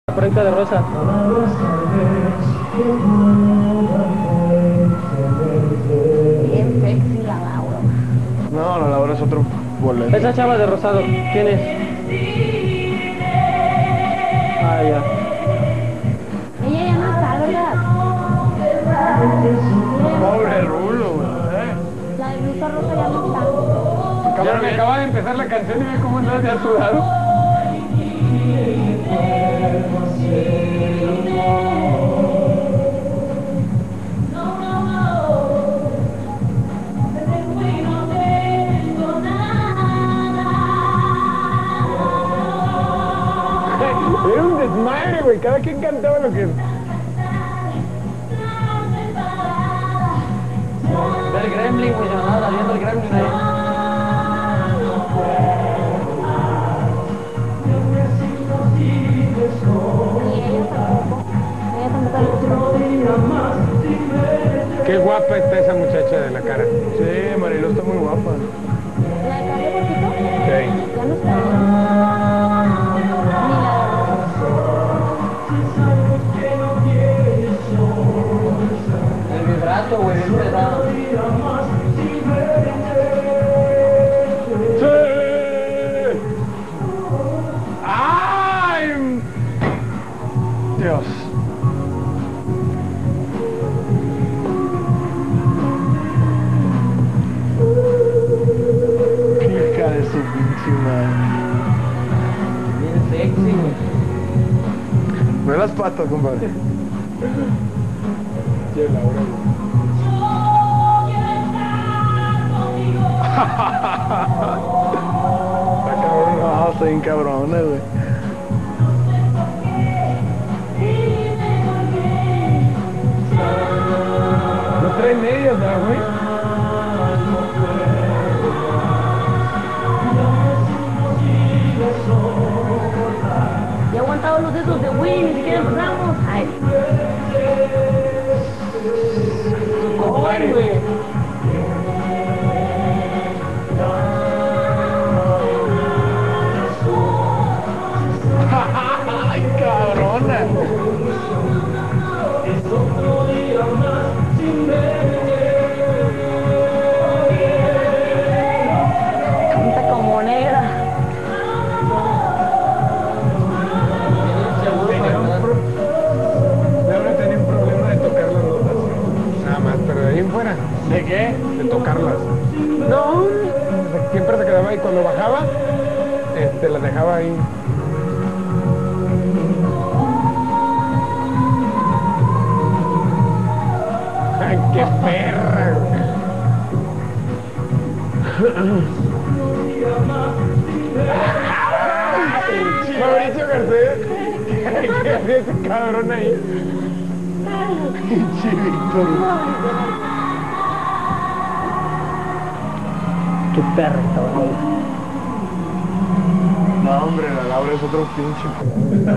Proyecto de Rosa. Bien sexy la Laura. No, la Laura es otro boleto. Esa chava de rosado, ¿quién es? Ah, ya. Ella ya no está, ¿verdad? Pobre Rulo, güey. La de blusa rosa ya no está. Ya me acaba de empezar la canción y ve cómo andas ya sudado. Era un desmadre, güey. Cada quien cantaba lo que... El gremlin, güey, se andaba saliendo el gremlin ahí. Y ella tampoco. Ella tampoco le gustó. Qué guapa está esa muchacha de la cara. Sí, Marilu está muy guapa. ¿La de cabello cortito? Sí. Ya no está. Ni la de El vibrato, güey, bien pesado. ¡Sí! ¡Ay! Dios. Hija de su pinche madre. Bien sexy, güey. Ve las patas, compadre. Sí, Laura, güey. Está cabrón. No, está bien cabrona, güey. No trae medias, ¿verdad, güey? Ya he aguantado los dedos de Wii, ni siquiera empezamos. Ay, Ay, güey. Ay, cabrona. canta como negra. Laura tenía un problema de tocar las notas. Nada más, pero de ahí en fuera. ¿De qué? De tocarlas. No. Siempre se quedaba ahí. Cuando bajaba, las dejaba ahí. ¡Ay, qué perra! Mauricio Garcés. ¿Qué hacía ese cabrón ahí? Pinche Víctor. Qué perrito, güey. No, hombre, la Laura es otro pinche.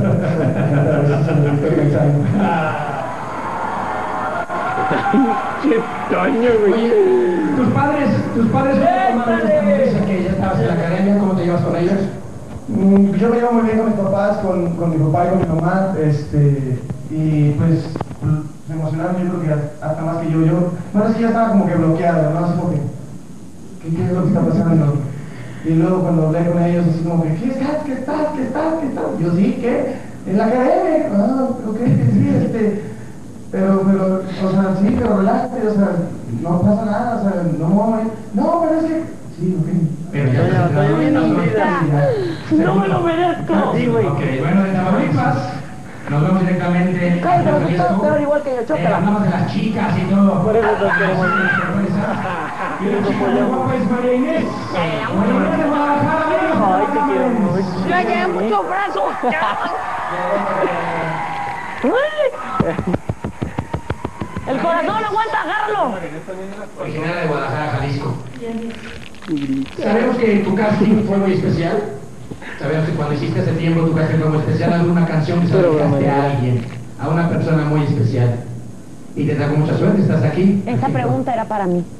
¡Qué toño, güey! Tus padres tomaron esta que ya estabas en la academia, ¿cómo te llevas con ellos? Yo me llevo muy bien con mis papás, con mi papá y con mi mamá, y pues se emocionaron, yo creo que hasta más que yo, bueno, es que ya estaba como que bloqueado, ¿no? Así como que, ¿qué es lo que está pasando? Y luego cuando hablé con ellos, así como que, ¿qué estás? Yo, sí, ¿qué? En la academia, ok, sí, pero, o sea, sí, pero relájate, o sea, no pasa nada, o sea, no, pero es que, sí, ok. Pero ya Estoy bien hundida. No me lo merezco. Sí, güey. Ok, bueno, de Tamaulipas, nos vemos directamente. Cállate, los que están peor igual que yo, chócala. Hablamos de las chicas y todo. Por eso nos queremos. Y la chica más guapa es María Inés. María Inés de Guadalajara, amigos. Ay, te quiero mucho. Ya llevé muchos brazos. El corazón aguanta, agárralo. Originaria de Guadalajara, Jalisco. Sabemos que tu casting fue muy especial. Sabemos que cuando hiciste hace tiempo tu casting fue muy especial. Alguna canción que se la dedicaste a alguien, a una persona muy especial. Y te trajo mucha suerte, estás aquí. Esta pregunta era para mí.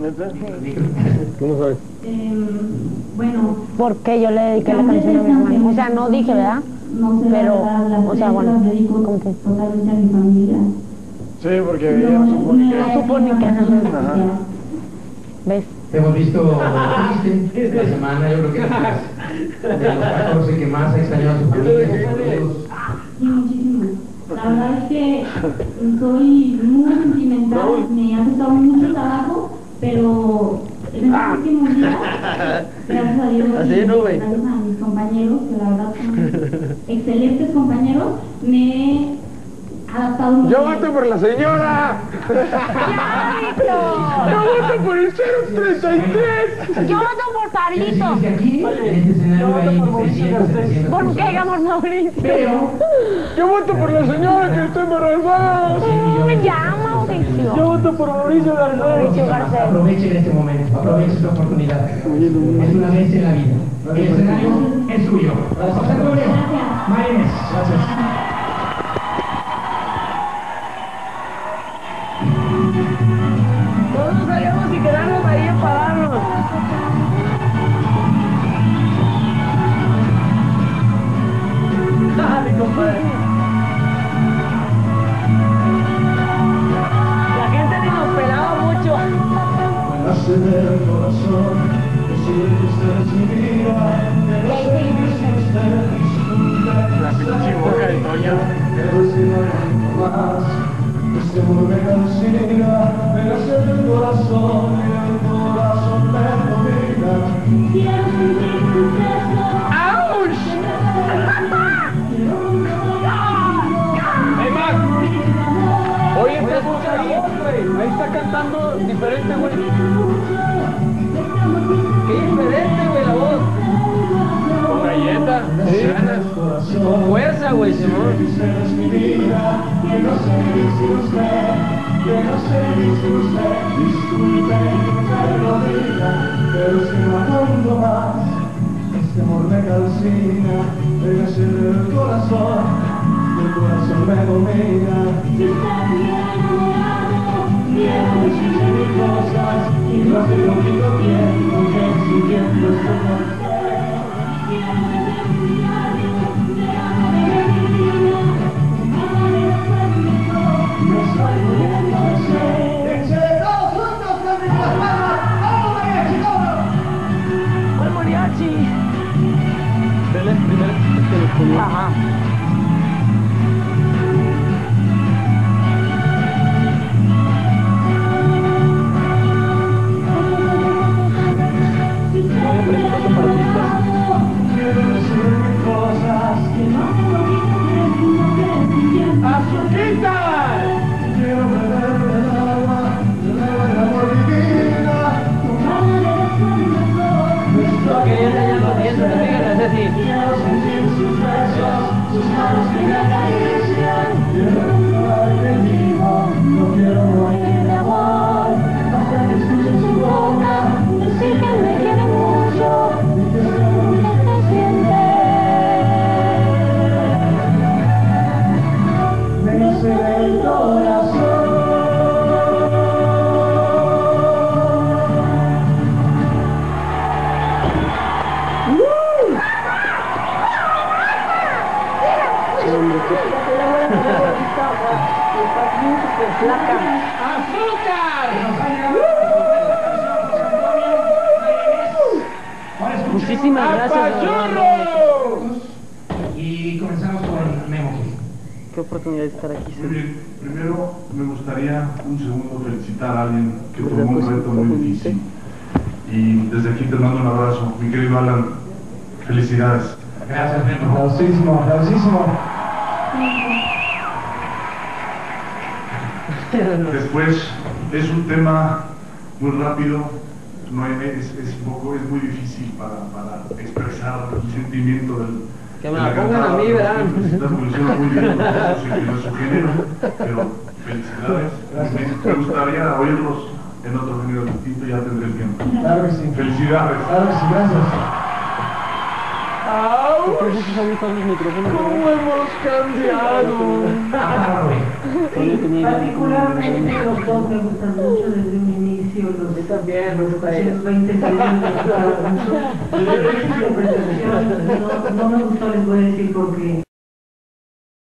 ¿Cómo sabes? Bueno, ¿Por qué yo le dediqué la canción a mi hermano? familia no dije, ¿verdad? No sé, Pero, la verdad, las o sea, tres bueno, las dedico como que- totalmente a mi familia. Sí, porque ella no supone que... No supone que- Ajá. ¿Ves? Te hemos visto triste esta semana, yo creo que eres de los 14 que más ha extrañado a su familia, a sus amigos. Sí, muchísimo. La verdad es que soy muy sentimental, me ha costado mucho trabajo, pero en estos últimos días, gracias a Dios, Así y no, güey. gracias a mis compañeros, que la verdad son excelentes compañeros, me he adaptado muy ¡Yo bien. voto por la señora! ¡Yo voto por el 033! Yo voto por Pablito. Es que aquí, en este escenario hay 600, 700 ¿Por qué, personas. amor Mauricio? Pero, ¡Yo voto por la señora que está embarazada! Ya, Mauricio. Yo voto por Mauricio Garcés. Mauricio Garcés. aprovechen este momento, aprovechen esta oportunidad. Es una vez en la vida. El escenario es suyo. José Antonio, Marines, gracias. Todos salíamos y quedarnos ahí a pararnos. Dale, compadre. La gente ni nos pelaba mucho. Nace del corazón, que siempre usted es mi vida, que no sé si usted es La pinche boca de Toño. pero si no hay más, este amor me calcina, me nace del corazón y el corazón me domina. Quiero sentir tus besos. ¡Hey, Max! Oye, te escucha la voz, güey. Ahí está cantando diferente, güey. Qué diferente, güey, la voz. Con galleta, Sí. ganas. Con fuerza, güey, Simón. Usted es mi vida, que no sé sin usted, que no sé sin usted. Disculpe que usted lo diga, pero si no aguanto más, este amor me calcina, me nace del corazón, el corazón me domina. Si estás bien enamorado, quiero decirle mil cosas y no hace poquito tiempo que sintiendo estoy con usted. Quiero beber tu diario, de amor de mi vida, amaré fuego, me estoy muriendo de sed. Todos juntos con nuestras manos, ¡vamos mariachi, vámonos! ¡Al mariachi! Ajá. Si estás bien enamorado, Quiero decir mil cosas, que no hace poquito que sintiendo ¡Azuquita! quiero beber del agua del amor divina. amaré fuego. Quería enseñar los dientes, fíjate, así. Quiero sentir sus besos, sus manos que me acarician. Quiero estar conmigo, no quiero morir de amor. Hasta que escuche su boca, Decir que me quiere mucho, y que sea lo que que te siente. me nace del corazón. Muchísimas gracias, de verdad. ¡Apachurros! Y comenzamos con Memo. Qué oportunidad de estar aquí. Muy bien, primero me gustaría un segundo felicitar a alguien que tomó un reto muy difícil. Y desde aquí te mando un abrazo, mi querido Alan. Felicidades. Gracias, Memo. Aplausísimo, aplausísimo. Después, es un tema muy rápido, no es muy difícil para expresar el sentimiento del. Que me la pongan a mí, verán. Está evolucionando muy bien, no es su género, pero felicidades. Me gustaría oírlos en otro género distinto, ya tendré el tiempo. Claro que sí. Felicidades. Claro que sí, gracias. ¡Au! Entonces se han usado los micrófonos. ¿Cómo hemos cambiado? Particularmente los dos me gustan mucho desde un inicio, los También, me gusta ella. 20 segundos cada uno. No me gustó, les voy a decir por qué.